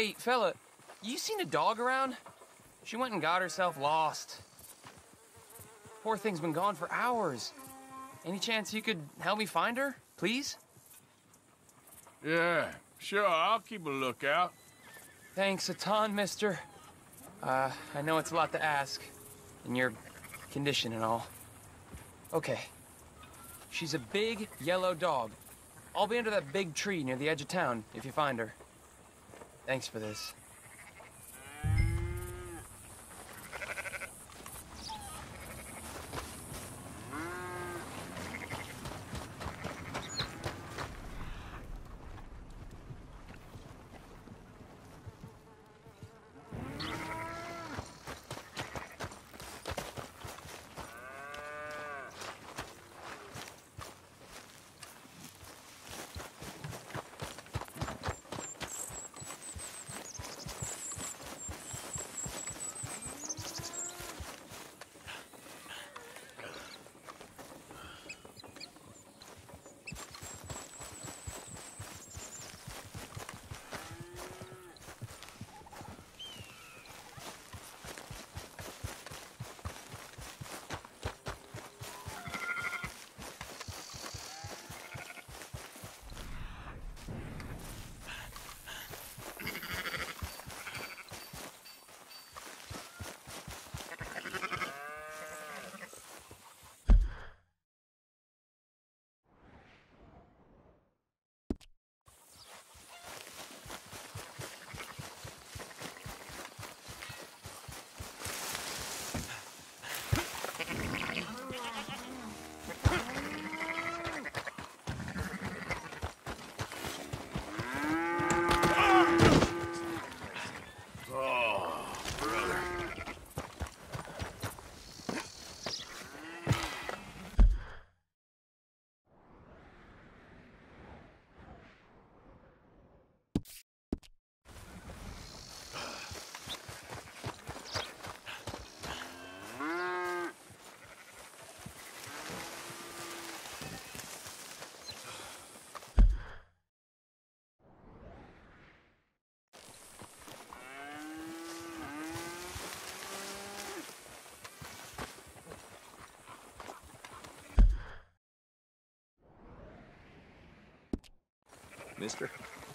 Hey, fella, you seen a dog around? She went and got herself lost. Poor thing's been gone for hours. Any chance you could help me find her, please? Yeah, sure, I'll keep a lookout. Thanks a ton, mister. I know it's a lot to ask, in your condition and all. Okay. She's a big, yellow dog. I'll be under that big tree near the edge of town if you find her. Thanks for this. Mister?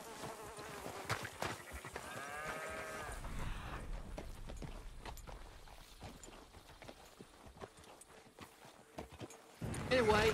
Anyway.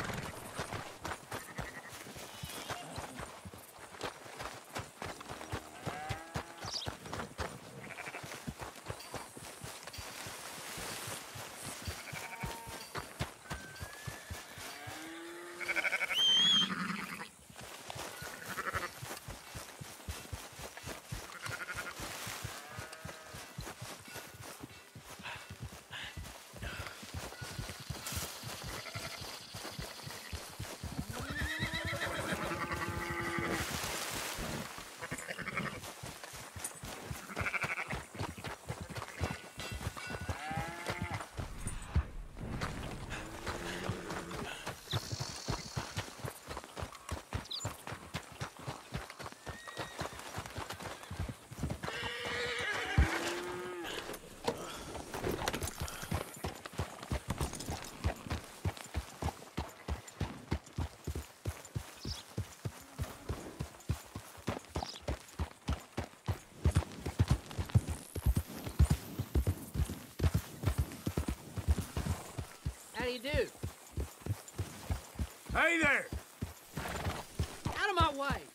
How do you do? Hey there! Out of my way!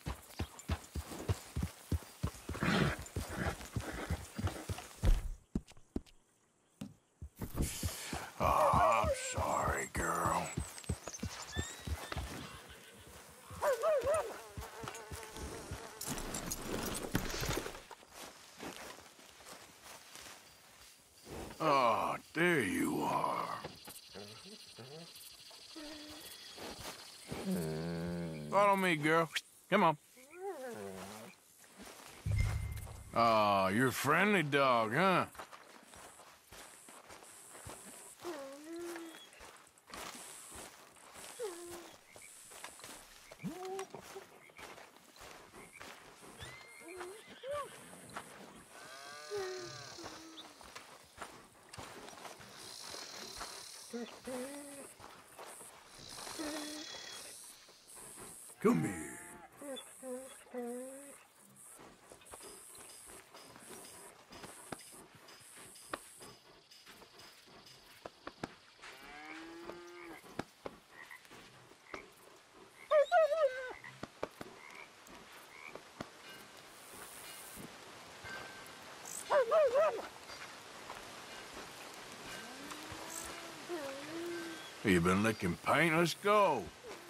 Oh, I'm sorry, girl. Oh, there you are. Follow me, girl. Come on. Oh, you're a friendly dog, huh? Come here. You been licking paint? Let's go.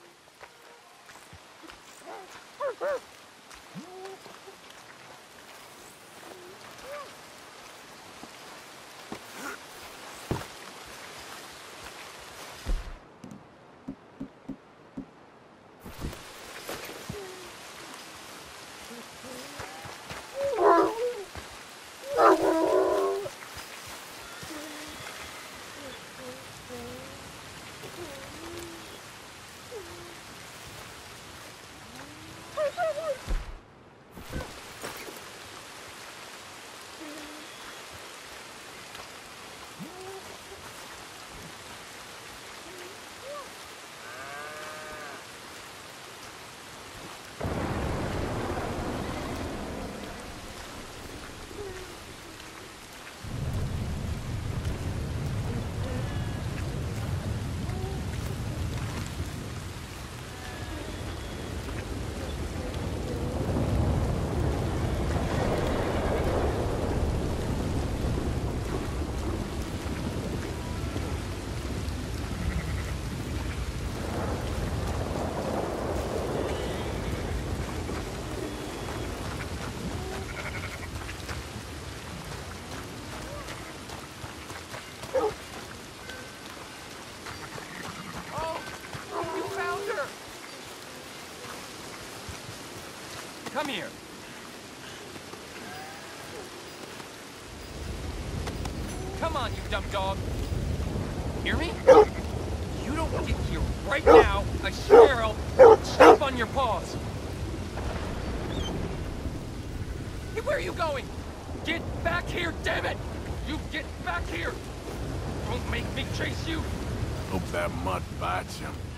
Come here. Come on, you dumb dog. Hear me? You don't get here right now, I swear I'll step on your paws. Hey, where are you going? Get back here, damn it! You get back here! Don't make me chase you! Hope that mud bites him.